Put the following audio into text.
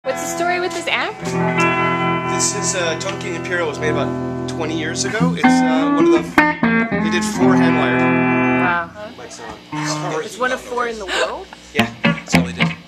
What's the story with this amp? This is Tone King Imperial. Was made about 20 years ago. It's one of the. They did 4 hand wired. Wow. Lights on. It's one of 4 in the world? Yeah, that's all they did.